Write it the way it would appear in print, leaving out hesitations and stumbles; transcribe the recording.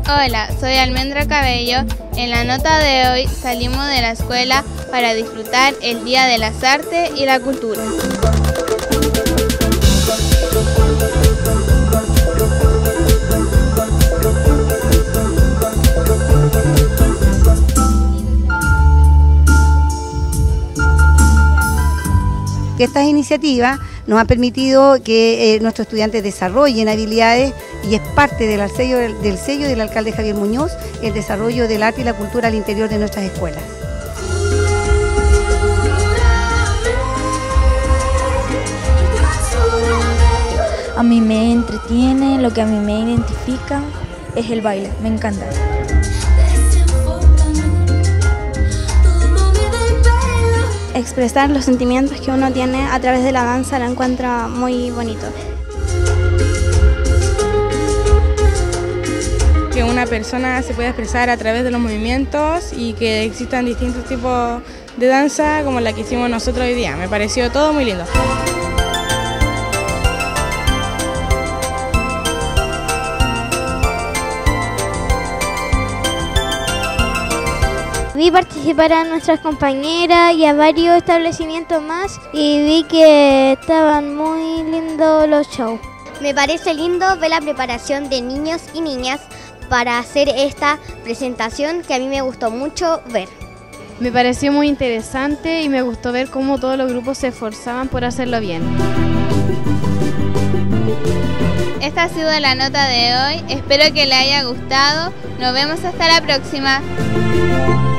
Hola, soy Almendra Cabello. En la nota de hoy salimos de la escuela para disfrutar el Día de las Artes y la Cultura. Que estas iniciativas nos han permitido que nuestros estudiantes desarrollen habilidades y es parte del sello del alcalde Javier Muñoz el desarrollo del arte y la cultura al interior de nuestras escuelas. A mí me entretiene, lo que a mí me identifica es el baile, me encanta. Expresar los sentimientos que uno tiene a través de la danza lo encuentro muy bonito. Que una persona se pueda expresar a través de los movimientos y que existan distintos tipos de danza como la que hicimos nosotros hoy día. Me pareció todo muy lindo. Vi participar a nuestras compañeras y a varios establecimientos más y vi que estaban muy lindos los shows. Me parece lindo ver la preparación de niños y niñas para hacer esta presentación que a mí me gustó mucho ver. Me pareció muy interesante y me gustó ver cómo todos los grupos se esforzaban por hacerlo bien. Esta ha sido la nota de hoy. Espero que le haya gustado. Nos vemos hasta la próxima.